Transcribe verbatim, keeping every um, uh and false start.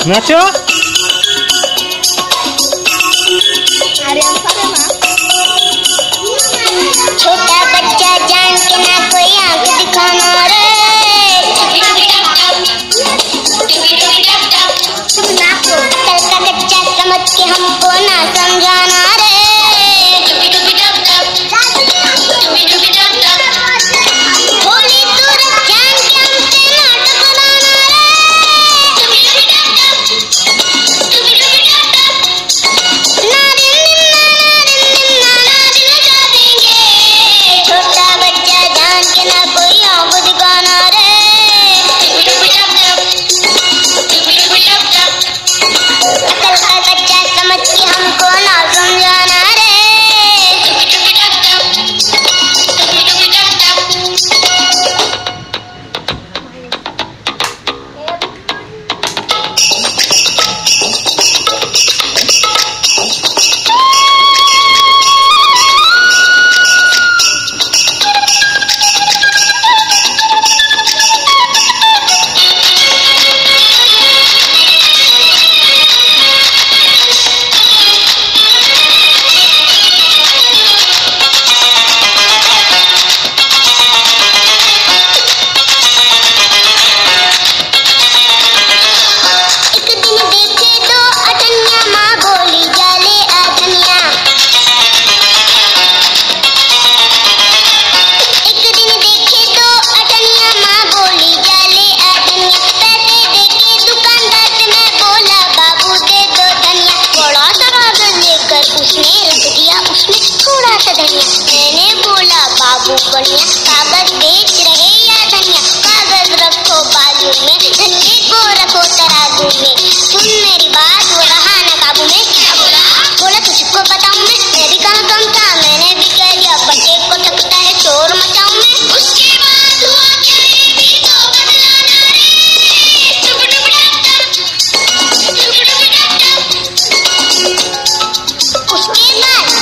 नाचो। छोटा बच्चा जान के ना कोई आंख दिखाना रे। कल का कच्चा समझ के हमको ना समझाना रे। होली सूरत जान के हमसे ना टकराना रे। छोटा बच्चा जान के ना कोई आंख दिखाना रे। कल का कच्चा समझ के हमको ना समझाना रे। मैंने बोला बाबू बढ़िया कागज बेच रहे या धनिया। कागज रखो बाजू में, धनिये को रखो तराजू में। सुन मेरी बात, वो रहा न काबू में। क्या बोला? बोला तुझको बताऊं मैं, मैं भी कहाँ कम था, मैंने भी कह लिया बच्चे को थकता है शोर मचाऊं मैं। उसके बाद हुआ क्या, ये भी तो बतलाना रे। उसके बाद